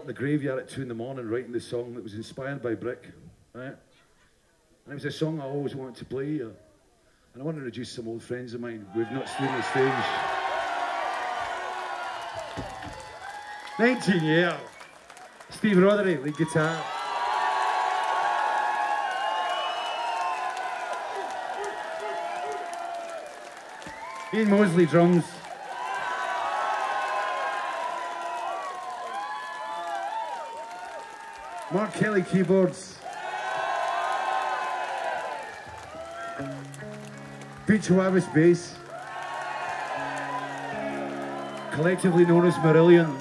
in the graveyard at 2 in the morning writing the song that was inspired by Brick, right? And it was a song I always wanted to play here. And I want to introduce some old friends of mine we've not seen on the stage. 19 years. Steve Roddery, lead guitar. Ian Mosley, drums. Mark Kelly, keyboards. Pete Chavis, bass. Collectively known as Marillion.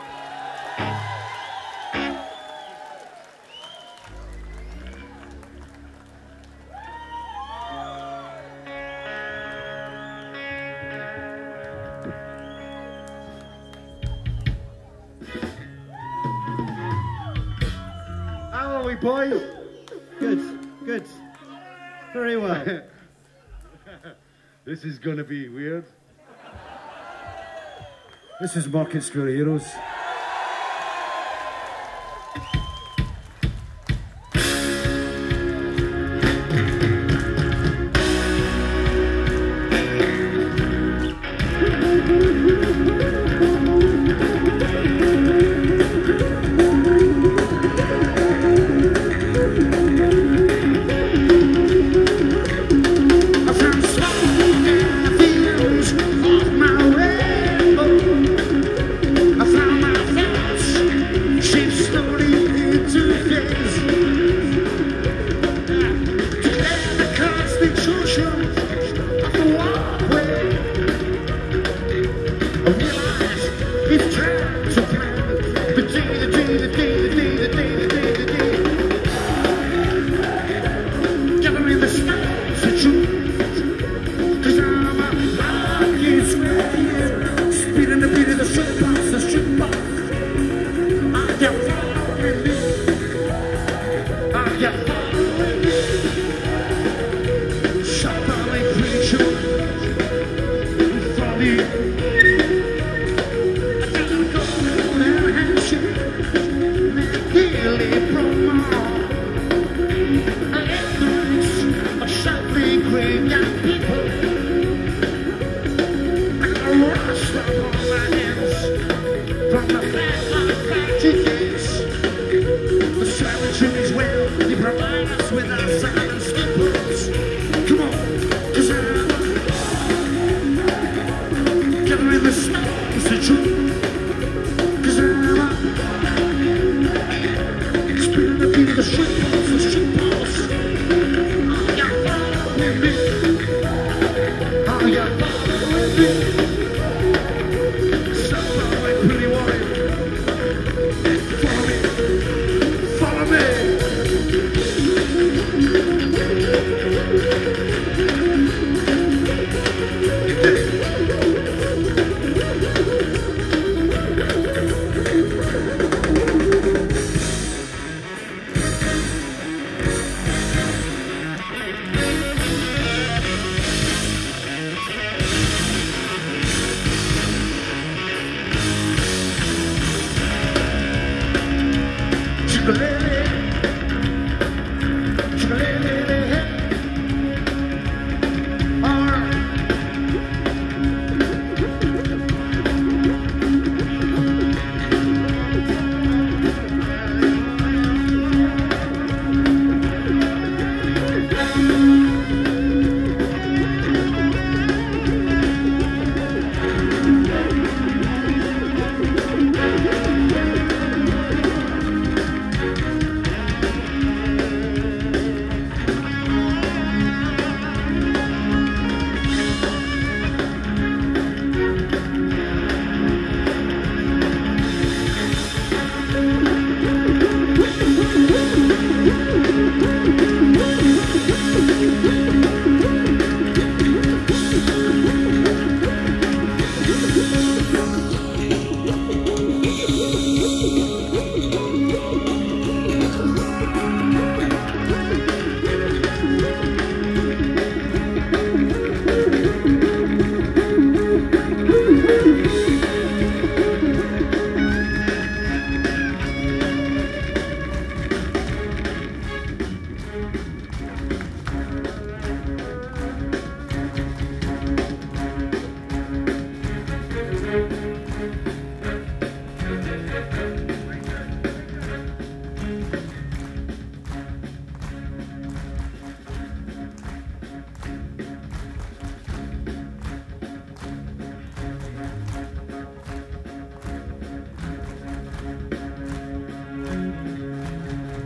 How are we, boys? Good, good. Very well. This is gonna be weird. This is Market Square Heroes.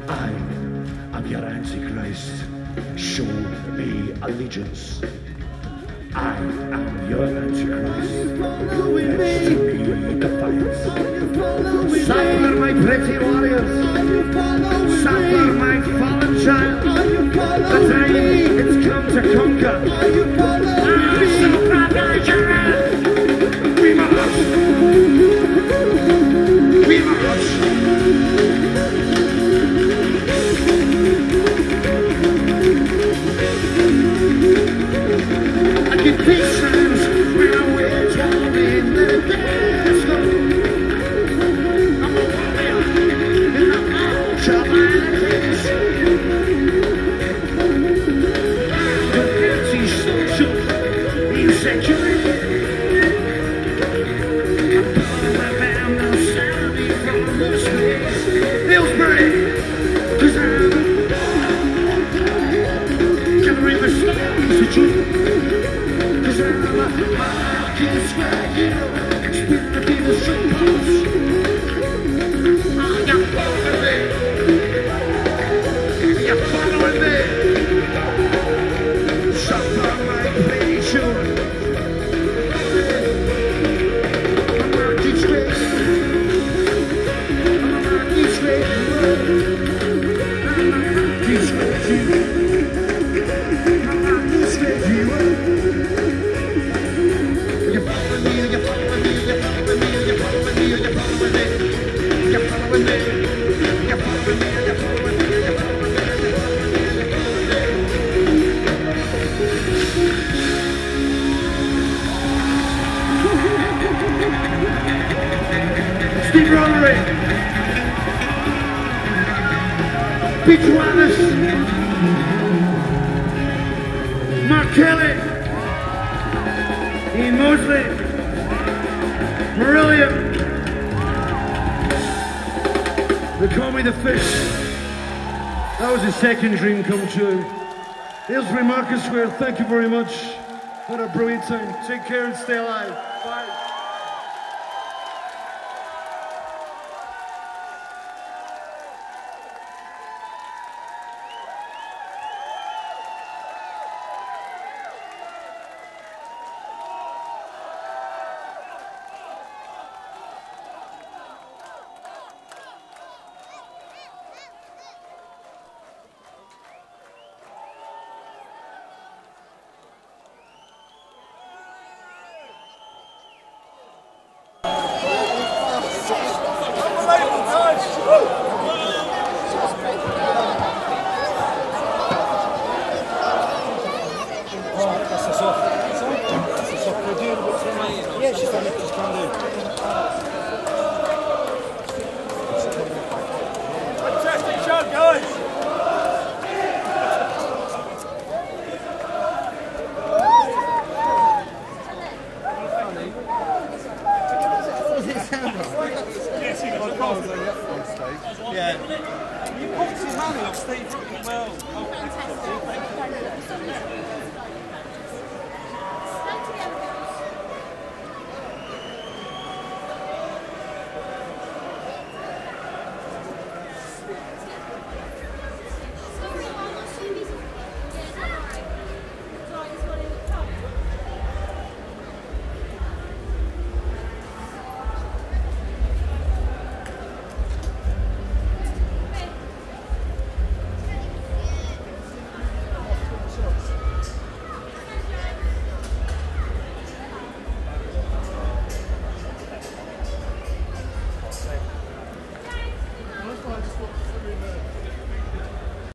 I am your Antichrist. Show me allegiance. I am your Antichrist. Pledge to me defiance. Suffer, my pretty warriors. Suffer, my fallen child. The time it's come to conquer. We march. We march. I get peace signs when I wear traveling the desk. I'm a warrior in the ultraviolence. The anti-social insecurity. I'm pulling my band on Saturday from the streets. Aylesbury, 'cause I'm gathering the stones to truth. I can't swear you, spin the people's shoulders. You're following me. You're following me. Suffer my pretty children. I'm a market straight. I'm a market straight. I'm a market straight. I'm a market straight. Steve Roderick, Pete Wallace, Mark Kelly, Ian Mosley, Marillion. They call me the fish. That was a second dream come true. Aylesbury Market Square, thank you very much. What a brilliant time. Take care and stay alive. Bye. Yeah, she's done it, just can't do. Fantastic show, guys! What does it sound like? Yes, he got on stage. Yeah. You popped his money off Steve Rook as well. Oh, fantastic.